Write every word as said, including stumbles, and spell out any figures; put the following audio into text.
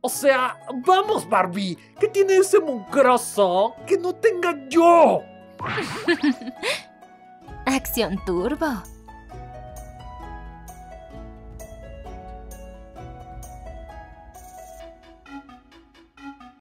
O sea, vamos, Barbie. ¿Qué tiene ese mugroso que no tenga yo? Acción turbo.